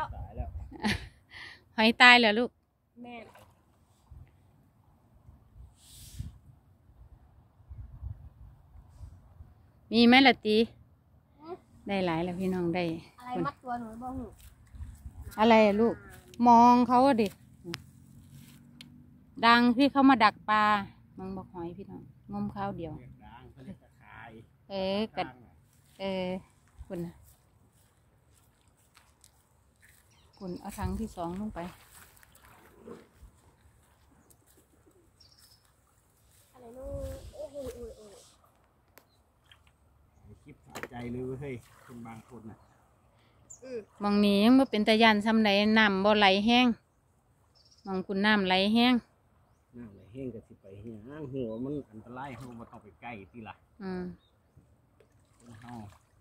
ตายแล้วหอยตายเหรอลูกแม่มีไหมล่ะตีได้หลายแล้วพี่น้องได้อะไรมัดตัวหนูบ้างอะไรลูกมองเขาดิดังที่เขามาดักปลามึงบอกหอยพี่น้องงมข้าวเดียวกัดคุณเอาถังที่สองลงไปอะไรนู่นโอ้โหคลิปสะใจเลยเฮ้ยคนบางคนน่ะมองนี้ยังบ่เป็นตะยันซ้ำไหนน้ำบ่ไหลแห้งมองคุณน้ำไหลแห้งน้ำไหลแห้งกับสิไปเหี้ยหัวมันอันตรายเขามาต้องไปใกล้ทีละเขา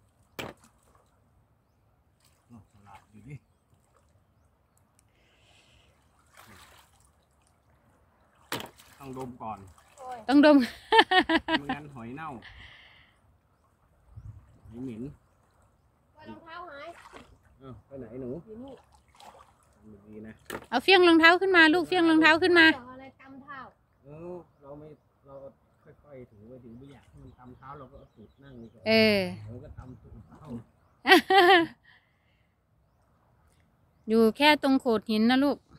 สลัดอยู่ดิต้องดมก่อนต้องดมไม่งั้นหอยเน่าหอยเหม็นรองเท้าหายไปไหนหนูอยู่นี่ดีนะเอาเฟี้ยงรองเท้าขึ้นมาลูกเฟี้ยงรองเท้าขึ้นมาอะไรตำเท้าเราค่อยๆถึงไม่อยากให้มันตำเท้าเราก็สูดนั่งนี่ก่อนเราก็ตำสูดเท้าอยู่แค่ตรงโขดหินนะลูก